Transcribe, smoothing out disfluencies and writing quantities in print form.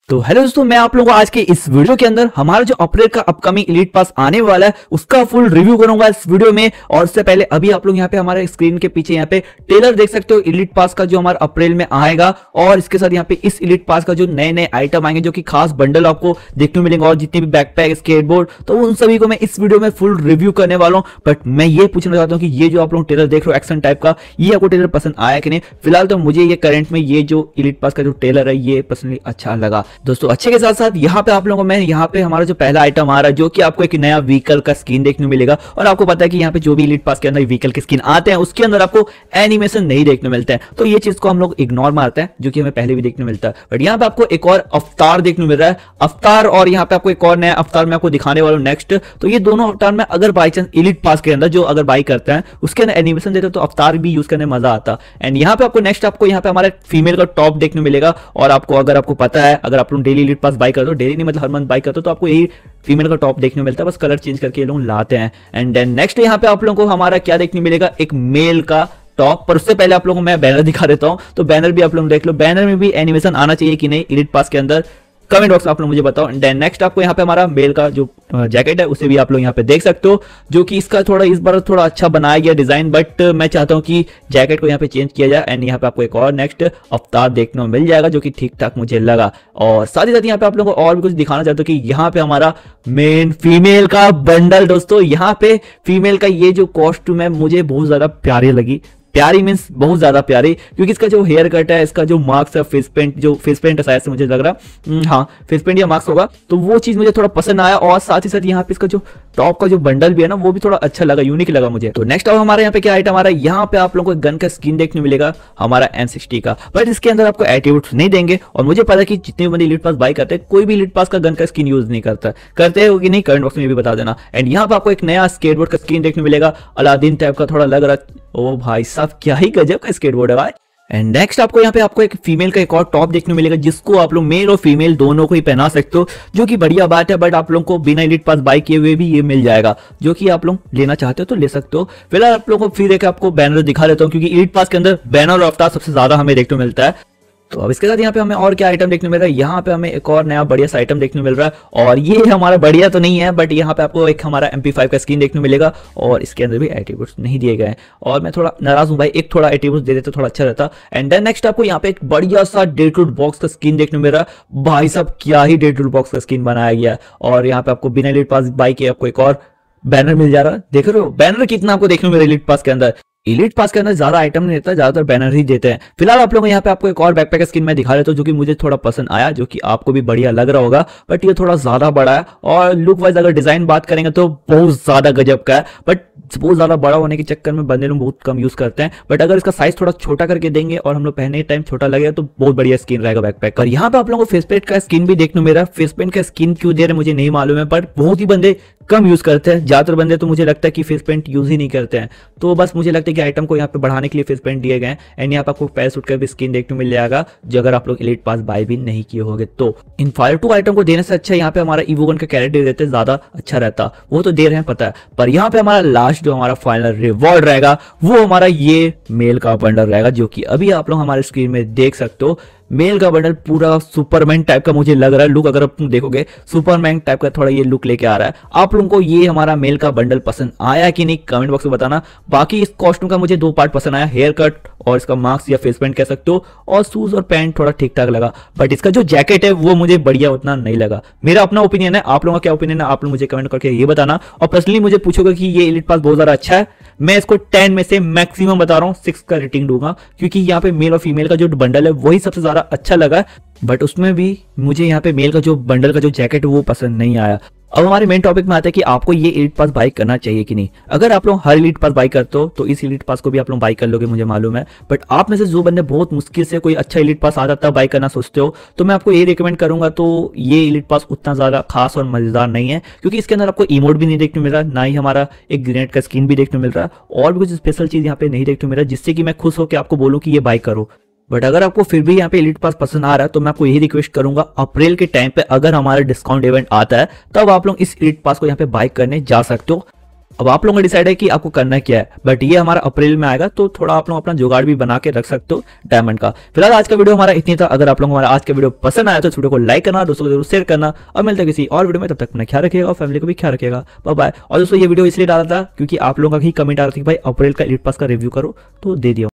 तो हेलो दोस्तों, मैं आप लोगों को आज के इस वीडियो के अंदर हमारा जो अप्रैल का अपकमिंग एलीट पास आने वाला है उसका फुल रिव्यू करूंगा इस वीडियो में। और उससे पहले अभी आप लोग यहाँ पे हमारे स्क्रीन के पीछे यहाँ पे ट्रेलर देख सकते हो एलीट पास का जो हमारा अप्रैल में आएगा। और इसके साथ यहाँ पे इस एलीट पास का जो नए नए आइटम आएंगे जो कि खास बंडल आपको देखने को मिलेंगे और जितने भी बैकपैक स्केटबोर्ड, तो उन सभी को मैं इस वीडियो में फुल रिव्यू करने वाला हूँ। बट मैं ये पूछना चाहता हूँ कि ये जो आप लोग ट्रेलर देख रहे हो एक्शन टाइप का, ये आपको ट्रेलर पसंद आया कि नहीं? फिलहाल तो मुझे ये करंट में ये जो एलीट पास का जो ट्रेलर है ये पर्सनली अच्छा लगा दोस्तों। अच्छे के साथ साथ यहाँ पे आप लोगों को मैं यहाँ पे हमारा जो पहला आइटम आ रहा है जो कि आपको एक नया व्हीकल का स्किन देखने को मिलेगा। और आपको पता है कि यहाँ पे जो भी एलीट पास के अंदर व्हीकल के स्किन आते हैं उसके अंदर आपको एनिमेशन नहीं देखने मिलते हैं, तो ये चीज को हम लोग इग्नोर मारते हैं जो कि हमें पहले भी देखने मिलता है। बट यहाँ पे आपको एक और अवतार देखने मिल रहा है, अवतार, और यहाँ पे आपको एक और नया अवतार मैं आपको दिखाने वाला हूँ नेक्स्ट। तो ये दोनों अवतार में अगर बाई चांस एलीट पास के अंदर जो अगर बाई करते हैं उसके अंदर एनिमेशन देते तो अवतार भी यूज करने में मजा आता। एंड यहाँ पे आपको नेक्स्ट आपको यहाँ पे हमारे फीमेल का टॉप देखने मिलेगा। और आपको अगर आपको पता है, अगर आप लोग डेली एलीट पास बाई करते हो, डेली नहीं मतलब हर मंथ बाई करते हो, तो आपको यही फीमेल का टॉप देखने मिलता है, बस कलर चेंज करके ये लोग लाते हैं। एंड देन नेक्स्ट यहाँ पे आप लोगों को हमारा क्या देखने मिलेगा, एक मेल का टॉप। पर उससे पहले आप लोगों को मैं बैनर दिखा देता हूं, तो बैनर भी आप लोग देख लो, बैनर में भी एनिमेशन आना चाहिए कि नहीं एलीट पास के अंदर, कमेंट बॉक्स में आप लोग मुझे बताओ। देन नेक्स्ट आपको यहाँ पे हमारा मेल का जो जैकेट है उसे भी आप लोग यहाँ पे देख सकते हो, जो कि इसका थोड़ा इस बार थोड़ा अच्छा बनाया गया डिजाइन, बट मैं चाहता हूँ कि जैकेट को यहाँ पे चेंज किया जाए। एंड यहाँ पे आपको एक और नेक्स्ट अवतार देखने को मिल जाएगा जो कि ठीक ठाक मुझे लगा। और साथ ही साथ यहाँ पे आप लोगों को और भी कुछ दिखाना चाहता हूँ कि यहाँ पे हमारा मेन फीमेल का बंडल दोस्तों, यहाँ पे फीमेल का ये जो कॉस्ट्यूम है मुझे बहुत ज्यादा प्यारी लगी। प्यारी मीन्स बहुत ज्यादा प्यारी, क्योंकि इसका जो हेयर कट है, इसका जो मार्क्स है, फेस पेंट, जो फेस पेंट है शायद से मुझे लग रहा, हाँ फेस पेंट या मार्क्स होगा, तो वो चीज मुझे थोड़ा पसंद आया। और साथ ही साथ यहाँ पे इसका जो टॉप का जो बंडल भी है ना वो भी थोड़ा अच्छा लगा, यूनिक लगा मुझे। तो नेक्स्ट अब हमारे यहाँ पे क्या आइटम आ रहा है, यहाँ पे आप लोगों को गन का स्किन देखने मिलेगा हमारा M60 का, बट इसके अंदर आपको एट्रीब्यूट्स नहीं देंगे। और मुझे पता है कि जितने भी बंदे एलीट पास बाई करते हैं कोई भी एलीट पास का गन का स्किन यूज नहीं करता, करते हो कि नहीं कमेंट बॉक्स में भी बता देना। एंड यहाँ पे आपको एक नया स्केटबोर्ड का स्किन देखने मिलेगा, अलादीन टाइप का थोड़ा लग रहा है। ओ भाई साहब क्या ही गजब का स्केटबोर्ड है भाई। एंड नेक्स्ट आपको यहाँ पे आपको एक फीमेल का एक और टॉप देखने मिलेगा जिसको आप लोग मेल और फीमेल दोनों को ही पहना सकते हो, जो कि बढ़िया बात है। बट आप लोगों को बिना एलीट पास बाई किए हुए भी ये मिल जाएगा, जो कि आप लोग लेना चाहते हो तो ले सकते हो। फिलहाल आप लोगों को फिर एक आपको बैनर दिखा देता हूँ, क्योंकि एलीट पास के अंदर बैनर और अवतार सबसे ज्यादा हमें देखने को मिलता है। तो अब इसके साथ यहाँ पे हमें और क्या आइटम देखने मिल रहा है, यहाँ पे हमें एक और नया बढ़िया सा आइटम देखने मिल रहा है। और ये हमारा बढ़िया तो नहीं है, बट यहाँ पे आपको एक हमारा MP5 का स्किन देखने मिलेगा और इसके अंदर भी एट्रीब्यूट्स नहीं दिए गए हैं। और मैं थोड़ा नाराज हूँ भाई, एक थोड़ा एट्रीब्यूट्स दे देते थोड़ा अच्छा रहता। एंड देन नेक्स्ट आपको यहाँ पे एक बढ़िया सा डेडरूट बॉक्स का स्किन देखने मिल रहा है। भाई साहब क्या ही डेडरूट बॉक्स का स्किन बनाया गया है। और यहाँ पे आपको बिना एलीट पास बाई के आपको एक और बैनर मिल जा रहा है, देख रहे हो बैनर कितना आपको देखने को मिल रहा है एलीट पास के अंदर। एलीट पास के अंदर ज्यादा आइटम नहीं देता, ज्यादातर बैनर ही देते हैं। फिलहाल आप लोग यहाँ पे आपको एक और बैकपैक स्किन मैं दिखा देता हूँ जो कि मुझे थोड़ा पसंद आया, जो कि आपको भी बढ़िया लग रहा होगा। बट ये थोड़ा ज्यादा बड़ा है और लुक वाइज अगर डिजाइन बात करेंगे तो बहुत ज्यादा गजब का है। बट बहुत ज्यादा बड़ा होने के चक्कर में बंदे लोग बहुत कम यूज करते हैं। बट अगर इसका साइज थोड़ा छोटा करके देंगे और हम लोग पहने टाइम छोटा लगेगा तो बहुत बढ़िया स्किन रहेगा बैकपैक। और यहाँ पे आप लोगों को फेस पेंट का स्किन भी देखने मिल रहा है। फेस पेंट का स्किन क्यों दे रहे मुझे नहीं मालूम है, बट बहुत ही बंदे कम यूज करते हैं। ज्यादातर बंदे तो मुझे लगता है कि फेस पेंट यूज ही नहीं करते हैं, तो बस मुझे लगता है कि आइटम को यहाँ पे बढ़ाने के लिए फेस पेंट दिए गए हैं। एंड यहाँ पे आपको पैराशूट का भी स्किन देखने को मिल जाएगा, जो अगर आप लोग एलीट पास बाय भी नहीं किए होंगे तो। इन फालतू आइटम को देने से अच्छा यहाँ पे हमारा इवोगन का कैरेक्टर देते ज्यादा अच्छा रहता, वो तो दे रहे हैं पता है। पर यहाँ पे हमारा लास्ट जो हमारा फाइनल रिवॉर्ड रहेगा वो हमारा ये मेल का बंडल रहेगा, जो कि अभी आप लोग हमारे स्क्रीन में देख सकते हो। मेल का बंडल पूरा सुपरमैन टाइप का मुझे लग रहा है लुक, अगर आप देखोगे सुपरमैन टाइप का थोड़ा ये लुक लेके आ रहा है। आप लोगों को ये हमारा मेल का बंडल पसंद आया कि नहीं कमेंट बॉक्स में बताना। बाकी इस कॉस्ट्यूम का मुझे दो पार्ट पसंद आया, हेयर कट और इसका मास्क या फेस पेंट कह सकते हो, और शूज और पैंट थोड़ा ठीक ठाक लगा। बट इसका जो जैकेट है वो मुझे बढ़िया उतना नहीं लगा। मेरा अपना ओपिनियन है, आप लोगों का क्या ओपिनियन है आप लोग मुझे कमेंट करके ये बताना। और पर्सनली मुझे पूछोगे कि ये एलीट पास बहुत ज्यादा अच्छा है, मैं इसको 10 में से मैक्सिमम बता रहा हूँ 6 का रेटिंग दूंगा, क्योंकि यहाँ पे मेल और फीमेल का जो बंडल है वही सबसे ज्यादा अच्छा लगा। बट उसमें भी मुझे यहाँ पे मेल का जो बंडल का जो जैकेट है वो पसंद नहीं आया। अब हमारे मेन टॉपिक में आता है कि आपको ये एलीट पास बाई करना चाहिए कि नहीं। अगर आप लोग हर एलीट पास बाई करते हो तो इस एलीट पास को भी आप लोग बाई कर लोगे, मुझे मालूम है। बट आप में से जो बंदे बहुत मुश्किल से कोई अच्छा एलीट पास आ जाता है बाई करना सोचते हो, तो मैं आपको ये रिकमेंड करूंगा। तो ये एलीट पास उतना ज्यादा खास और मजेदार नहीं है, क्योंकि इसके अंदर आपको इमोट भी नहीं देखने मिल रहा, ना ही हमारा एक ग्रेनेड का स्किन भी देखने मिल रहा है, और भी कुछ स्पेशल चीज यहाँ पे नहीं देखने मिल रहा जिससे कि मैं खुश होकर आपको बोलूँ कि ये बाई करो। बट अगर आपको फिर भी यहाँ पे एलीट पास पसंद आ रहा है तो मैं आपको यही रिक्वेस्ट करूंगा, अप्रैल के टाइम पे अगर हमारा डिस्काउंट इवेंट आता है तब आप लोग इस एलीट पास को यहाँ पे बाय करने जा सकते हो। अब आप लोगों का डिसाइड है कि आपको करना क्या है, बट ये हमारा अप्रैल में आएगा, तो थोड़ा आप लोग अपना जुगाड़ भी बना के रख सकते हो डायमंड का। फिलहाल आज का वीडियो हमारा इतनी था। अगर आप लोगों को हमारा आज का वीडियो पसंद आया तो इस वीडियो को लाइक करना, दोस्तों को जरूर शेयर करना, और मिलते हैं किसी और वीडियो में। तब तक अपना ख्याल रखिएगा और फैमिली को भी ख्याल रखिएगा। Bye bye. और दोस्तों ये वीडियो इसलिए डाला था क्योंकि आप लोगों का ही कमेंट आ रहा था कि भाई अप्रैल का एलीट पास का रिव्यू करो, तो दे दिया।